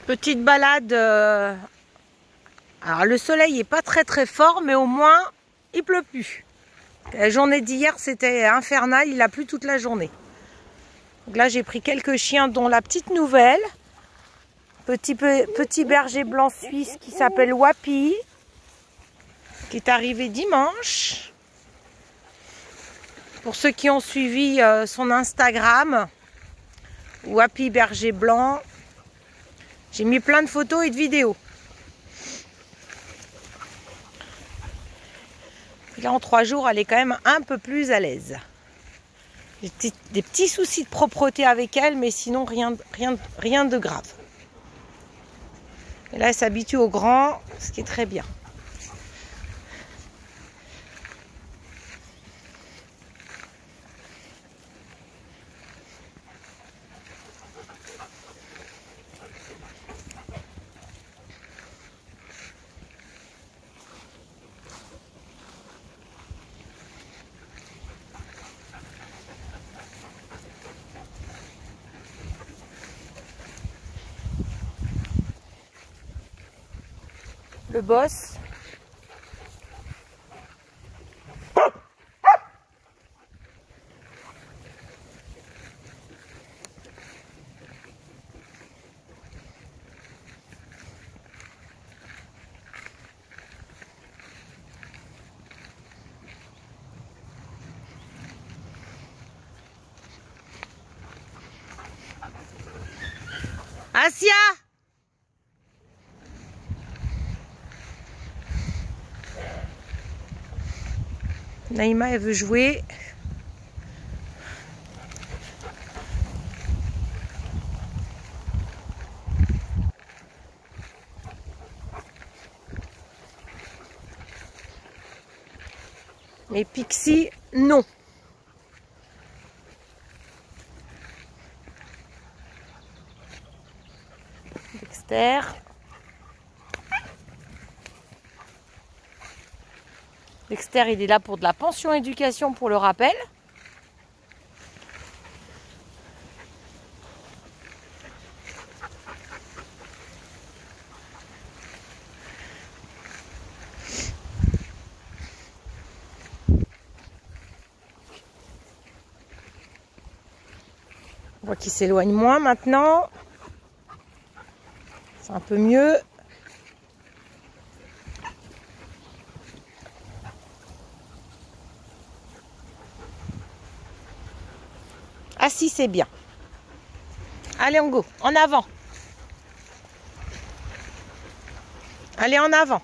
Petite balade. Alors le soleil est pas très fort, mais au moins il pleut plus. La journée d'hier c'était infernal, il a plu toute la journée. Donc là j'ai pris quelques chiens, dont la petite nouvelle, petit berger blanc suisse qui s'appelle Wapi, qui est arrivé dimanche. Pour ceux qui ont suivi son Instagram, Wapi berger blanc, j'ai mis plein de photos et de vidéos. Et là en 3 jours elle est quand même un peu plus à l'aise. J'ai des petits soucis de propreté avec elle, mais sinon rien de grave. Et là elle s'habitue au grand, ce qui est très bien. Le boss. Asia! Naïma, elle veut jouer. Mais Pixie, non. Dexter. Dexter, il est là pour de la pension éducation, pour le rappel. On voit qu'il s'éloigne moins maintenant. C'est un peu mieux. Ah si, c'est bien. Allez, on go. En avant. Allez, en avant.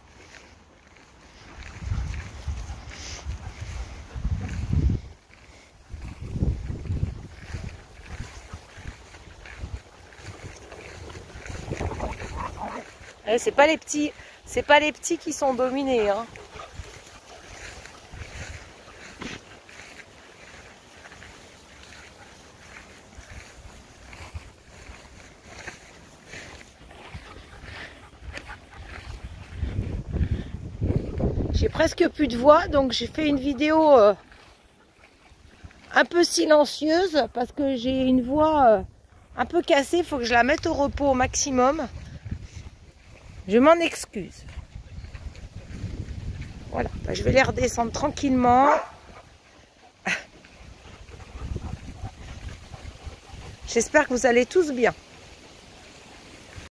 C'est pas les petits qui sont dominés, hein. J'ai presque plus de voix, donc j'ai fait une vidéo un peu silencieuse parce que j'ai une voix un peu cassée. Il faut que je la mette au repos au maximum. Je m'en excuse. Voilà, je vais les redescendre tranquillement. J'espère que vous allez tous bien.